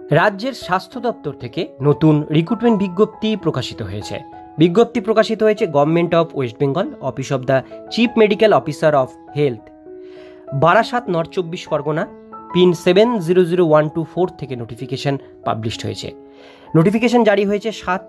রাজ্যের স্বাস্থ্য দপ্তর থেকে নতুন রিক্রুটমেন্ট বিজ্ঞপ্তি প্রকাশিত হয়েছে। বিজ্ঞপ্তি প্রকাশিত হয়েছে government of West Bengal, office of the chief medical officer of health, Barasat, North 24 Parganas, pin 700124 থেকে নোটিফিকেশন পাবলিশড হয়েছে। নোটিফিকেশন জারি হয়েছে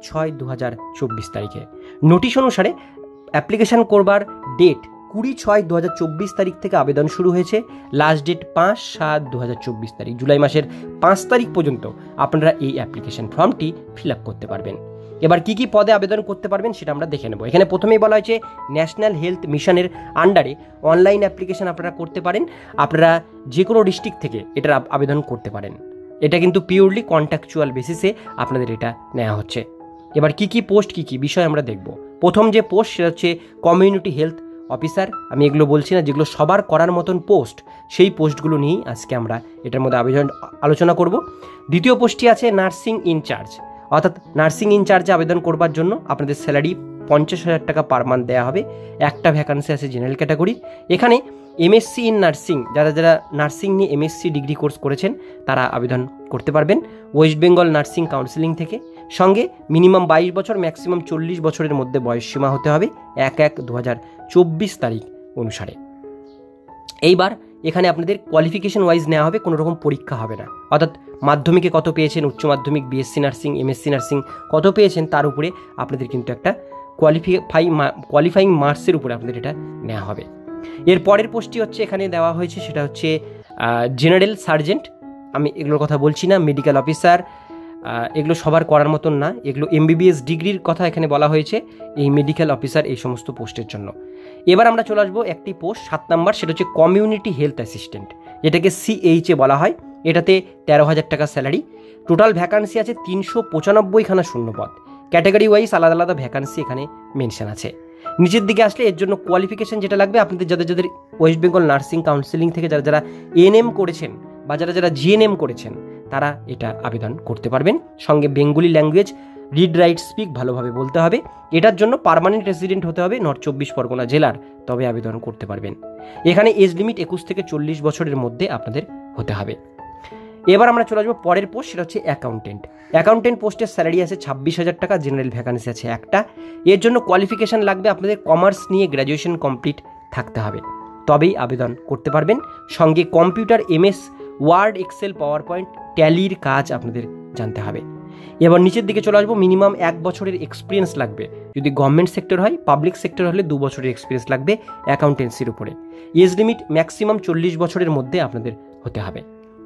7/6/2024 তারিখে। নোটিশ অনুসারে অ্যাপ্লিকেশন করবার ডেট 20/6/2024 তারিখ থেকে আবেদন শুরু হয়েছে। লাস্ট ডেট 5/7/2024 তারিখ। জুলাই মাসের 5 তারিখ পর্যন্ত আপনারা এই অ্যাপ্লিকেশন ফর্মটি ফিল আপ করতে পারবেন। এবার কি কি পদে আবেদন করতে পারবেন সেটা আমরা দেখে নেব। এখানে প্রথমেই বলা হয়েছে ন্যাশনাল হেলথ মিশনের আন্ডারে অনলাইন অ্যাপ্লিকেশন আপনারা করতে পারেন। আপনারা যে কোনো ডিস্ট্রিক্ট থেকে এটার আবেদন করতে পারেন। এটা কিন্তু পিওরলি কন্ট্রাকচুয়াল বেসিসে আপনাদের এটা নেওয়া হচ্ছে। এবার কি কি পোস্ট, কি কি বিষয় আমরা দেখব। প্রথম যে পোস্ট সেটা হচ্ছে কমিউনিটি হেলথ অফিসার। আমি এগুলো বলছি না, যেগুলো সবার করার মতন পোস্ট, সেই পোস্টগুলো নিয়েই আজকে আমরা এটার মধ্যে আলোচনা করব। দ্বিতীয় পোস্টটি আছে নার্সিং ইনচার্জ, অর্থাৎ নার্সিং ইনচার্জে আবেদন করবার জন্য আপনাদের স্যালারি 50,000 টাকা পার মান্থ দেওয়া হবে। একটা ভ্যাকান্সি আছে জেনারেল ক্যাটাগরি। এখানে এমএসসি ইন নার্সিং, যারা নার্সিং নিয়ে এমএসসি ডিগ্রি কোর্স করেছেন তারা আবেদন করতে পারবেন ওয়েস্ট বেঙ্গল নার্সিং কাউন্সিলিং থেকে। সঙ্গে মিনিমাম 22 বছর, ম্যাক্সিমাম 40 বছরের মধ্যে বয়স সীমা হতে হবে 1/1/2024 তারিখ অনুসারে। এইবার এখানে আপনাদের কোয়ালিফিকেশন ওয়াইজ নেওয়া হবে, কোনো রকম পরীক্ষা হবে না। অর্থাৎ মাধ্যমিকে কত পেয়েছেন, উচ্চ মাধ্যমিক, বিএসসি নার্সিং, এমএসসি নার্সিং কত পেয়েছেন তার উপরে আপনাদের কিন্তু একটা কোয়ালিফাইং মার্কসের উপরে আপনাদের এটা নেওয়া হবে। এর পরের পোস্টটি হচ্ছে এখানে দেওয়া হয়েছে, সেটা হচ্ছে জেনারেল সার্জেন্ট। আমি এগুলোর কথা বলছি না। মেডিকেল অফিসার, এগুলো সবার করার মতন না, এগুলো এমবিবিএস ডিগ্রির কথা এখানে বলা হয়েছে এই মেডিকেল অফিসার এই সমস্ত পোস্টের জন্য। এবার আমরা চলে আসবো একটি পোস্ট 7 নাম্বার, সেটা হচ্ছে কমিউনিটি হেলথ অ্যাসিস্ট্যান্ট, যেটাকে সিএইচএ বলা হয়। এটাতে 13,000 টাকা স্যালারি। টোটাল ভ্যাকান্সি আছে 395খানা শূন্যপদ। ক্যাটাগরি ওয়াইজ আলাদা আলাদা ভ্যাকান্সি এখানে মেনশন আছে। নিচের দিকে আসলে এর জন্য কোয়ালিফিকেশন যেটা লাগবে, আপনাদের যাদের ওয়েস্ট বেঙ্গল নার্সিং কাউন্সিলিং থেকে যারা এএনএম করেছেন বা যারা জিএনএম করেছেন তারা এটা আবেদন করতে পারবেন। সঙ্গে Bengali language, read write speak ভালোভাবে বলতে হবে। এটার জন্য পার্মানেন্ট রেসিডেন্ট হতে হবে নর্থ 24 পরগনা জেলার, তবে আবেদন করতে পারবেন। এখানে এজ লিমিট 21 থেকে 40 বছরের মধ্যে আপনাদের হতে হবে। এবার আমরা চলে আসবো পরের পোস্ট, সেটা হচ্ছে অ্যাকাউন্টেন্ট। অ্যাকাউন্টেন্ট পোস্টের স্যালারি আছে 26,000 টাকা। জেনারেল ভ্যাকান্সি আছে একটা। এর জন্য কোয়ালিফিকেশান লাগবে আপনাদের কমার্স নিয়ে গ্র্যাজুয়েশন কমপ্লিট থাকতে হবে, তবেই আবেদন করতে পারবেন। সঙ্গে computer, MS Word, Excel, PowerPoint, ট্যালির কাজ আপনাদের জানতে হবে। এবার নিচের দিকে চলে আসবো, মিনিমাম 1 বছরের এক্সপিরিয়েন্স লাগবে। যদি গভর্নমেন্ট সেক্টর হয়, পাবলিক সেক্টর হলে 2 বছরের এক্সপিরিয়েন্স লাগবে অ্যাকাউন্টেন্সির উপরে। এজ লিমিট ম্যাক্সিমাম 40 বছরের মধ্যে আপনাদের হতে হবে।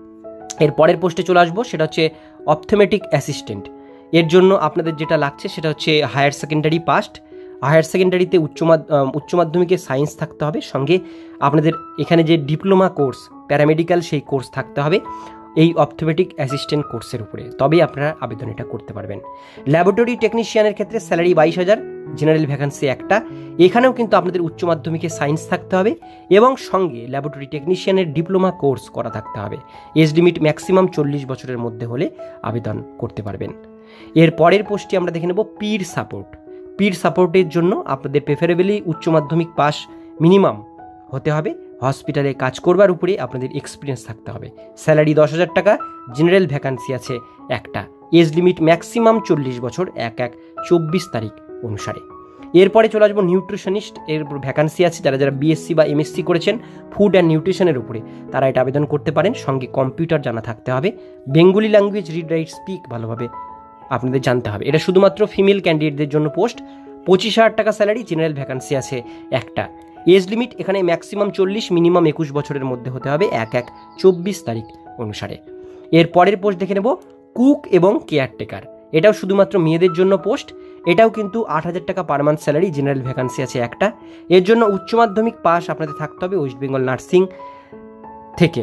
এর পরের পোস্টে চলে আসবো, সেটা হচ্ছে অপথমেটিক অ্যাসিস্ট্যান্ট। এর জন্য আপনাদের যেটা লাগছে সেটা হচ্ছে হায়ার সেকেন্ডারি পাস্ট। হায়ার সেকেন্ডারিতে উচ্চ মাধ্যমিকে সায়েন্স থাকতে হবে। সঙ্গে আপনাদের এখানে যে ডিপ্লোমা কোর্স প্যারামেডিক্যাল, সেই কোর্স থাকতে হবে এই অপথমেটিক অ্যাসিস্ট্যান্ট কোর্সের উপরে, তবেই আপনারা আবেদন এটা করতে পারবেন। ল্যাবরেটরি টেকনিশিয়ানের ক্ষেত্রে স্যালারি 22,000, জেনারেল ভ্যাকান্সি একটা। এখানেও কিন্তু আপনাদের উচ্চ মাধ্যমিকে সায়েন্স থাকতে হবে এবং সঙ্গে ল্যাবরেটরি টেকনিশিয়ানের ডিপ্লোমা কোর্স করা থাকতে হবে। এজ লিমিট ম্যাক্সিমাম 40 বছরের মধ্যে হলে আবেদন করতে পারবেন। এর পরের পোস্টটি আমরা দেখে নেব পির সাপোর্ট। পির সাপোর্টের জন্য আপনাদের প্রেফারেবলি উচ্চ মাধ্যমিক পাস মিনিমাম হতে হবে। হসপিটালে কাজ করবার উপরে আপনাদের এক্সপিরিয়েন্স থাকতে হবে। স্যালারি 10,000 টাকা। জেনারেল ভ্যাকান্সি আছে একটা। এজ লিমিট ম্যাক্সিমাম 40 বছর 1/1/24 তারিখ অনুসারে। এরপরে চলে আসবো নিউট্রিশনিস্ট। এর ভ্যাকান্সি আছে যারা বিএসসি বা এমএসসি করেছেন ফুড অ্যান্ড নিউট্রিশনের উপরে, তারা এটা আবেদন করতে পারেন। সঙ্গে কম্পিউটার জানা থাকতে হবে। Bengali language, read write speak ভালোভাবে আপনাদের জানতে হবে। এটা শুধুমাত্র ফিমেল ক্যান্ডিডেটদের জন্য পোস্ট। 25,000 টাকা স্যালারি। জেনারেল ভ্যাকান্সি আছে একটা। এজ লিমিট এখানে ম্যাক্সিমাম 40, মিনিমাম 21 বছরের মধ্যে হতে হবে 1/1/24 তারিখ অনুসারে। এর পরের পোস্ট দেখে নেব কুক এবং কেয়ারটেকার। এটাও শুধুমাত্র মেয়েদের জন্য পোস্ট। এটাও কিন্তু 8,000 টাকা per month salary. General vacancy আছে একটা। এর জন্য উচ্চ মাধ্যমিক পাস আপনাদের থাকতে হবে ওয়েস্ট বেঙ্গল নার্সিং থেকে,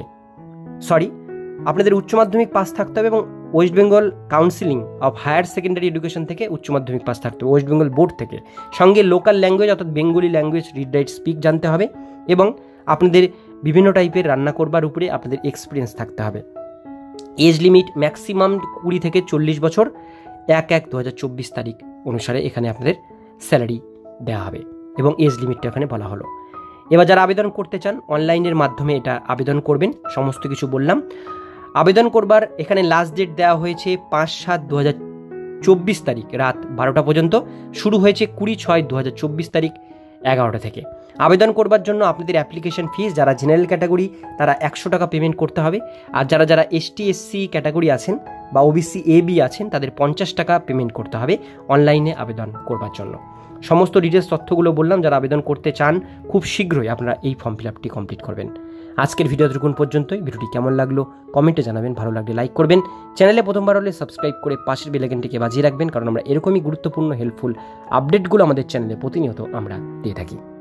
আপনাদের উচ্চ মাধ্যমিক পাস থাকতে হবে এবং West Bengal counselling of higher secondary education থেকে উচ্চ মাধ্যমিক পাস থাকতে হবে, ওয়েস্ট বেঙ্গল বোর্ড থেকে। সঙ্গে লোকাল ল্যাঙ্গুয়েজ অর্থাৎ Bengali language, read write speak জানতে হবে এবং আপনাদের বিভিন্ন টাইপের রান্না করবার উপরে আপনাদের এক্সপিরিয়েন্স থাকতে হবে। এজ লিমিট ম্যাক্সিমাম 20 থেকে 40 বছর 1/1/2024 তারিখ অনুসারে এখানে আপনাদের স্যালারি দেওয়া হবে এবং এজ লিমিটটা এখানে বলা হলো। এবার যারা আবেদন করতে চান অনলাইনের মাধ্যমে এটা আবেদন করবেন। সমস্ত কিছু বললাম। আবেদন করবার এখানে লাস্ট ডেট দেওয়া হয়েছে 5/7/2024 তারিখ রাত 12টা পর্যন্ত। শুরু হয়েছে 20/6/2024 তারিখ 11টা থেকে। আবেদন করবার জন্য আপনাদের অ্যাপ্লিকেশন ফিস, যারা জেনারেল ক্যাটাগরি তারা 100 টাকা পেমেন্ট করতে হবে, আর যারা ST SC ক্যাটাগরি আছেন বা OBC AB আছেন তাদের 50 টাকা পেমেন্ট করতে হবে অনলাইনে আবেদন করবার জন্য। সমস্ত ডিটেলস তথ্যগুলো বললাম। যারা আবেদন করতে চান খুব শীঘ্রই আপনারা এই ফর্ম ফিল আপটি কমপ্লিট করবেন। আজকের ভিডিও এতটুকুন পর্যন্তই। ভিডিওটি কেমন লাগলো কমেন্টে জানাবেন, ভালো লাগলে লাইক করবেন, চ্যানেলে প্রথমবার হলে সাবস্ক্রাইব করে পাশের বেল আইকনটিকে বাজিয়ে রাখবেন, কারণ আমরা এরকমই গুরুত্বপূর্ণ হেল্পফুল আপডেটগুলো আমাদের চ্যানেলে প্রতিনিয়ত আমরা দিয়ে থাকি।